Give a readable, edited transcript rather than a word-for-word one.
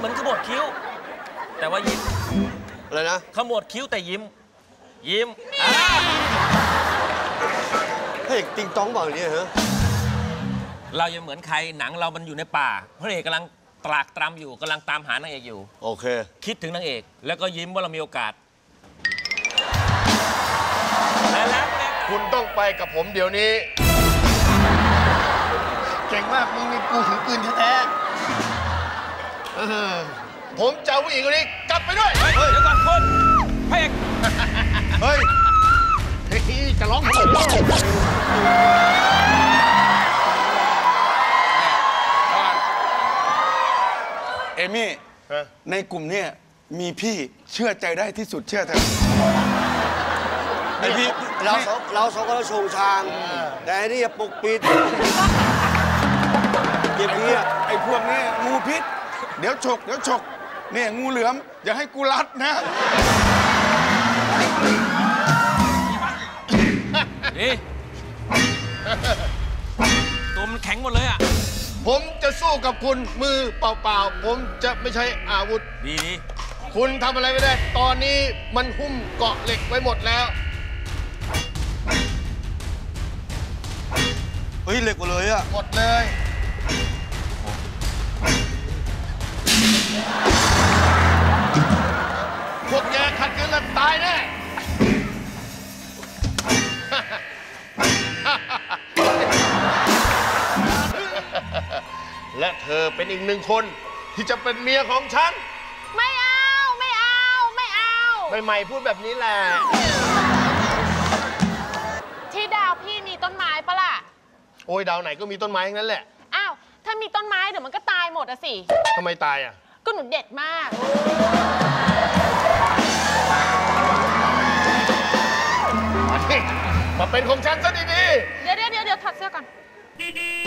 เหมือนขมวดคิ้วแต่ว่ายิ้มอะไรนะขมวดคิ้วแต่ยิ้มพระเอกติงต้องบอกอย่างนี้เหรอเรายังเหมือนใครหนังเรามันอยู่ในป่าพระเอกกำลังตรากตรำอยู่กำลังตามหานางเอกอยู่โอเคคิดถึงนางเอกแล้วก็ยิ้มว่าเรามีโอกาสแล้วคุณต้องไปกับผมเดี๋ยวนี้เก่งมากมึงมีกูถือปืนแท้ๆผมจะเอาผู้หญิงคนนี้กลับไปด้วยเดี๋ยวก่อนคุณพระเอกเฮ้ยจะร้องผมเอมี่ในกลุ่มนี้มีพี่เชื่อใจได้ที่สุดเชื่อเถอะไอพี่เราสองคนชงชางแต่อันนี้ปกปิดเก็บพี่ไอพวกนี้งูพิษเดี๋ยวฉกเนี่ยงูเหลือมอย่าให้กูรัดนะนี่ตัวมันแข็งหมดเลยอ่ะผมจะสู้กับคุณมือเปล่าๆผมจะไม่ใช้อาวุธดีคุณทำอะไรไม่ได้ตอนนี้มันหุ้มเกาะเหล็กไว้หมดแล้วเฮ้ยเหล็กหมดเลยอะหมดเลยพวกแกขัดขืนแล้วตายแน่และเธอเป็นอีกหนึ่งคนที่จะเป็นเมียของฉันไม่เอาใหม่ๆพูดแบบนี้แหละที่ดาวพี่มีต้นไม้ปะล่ะโอ้ยดาวไหนก็มีต้นไม้ทั้งนั้นแหละอ้าวถ้ามีต้นไม้เดี๋ยวมันก็ตายหมดอะสิทำไมตายอ่ะก็หนูเด็ดมากมาเป็นของฉันซะดีๆเดี๋ยวถอดเสื้อก่อน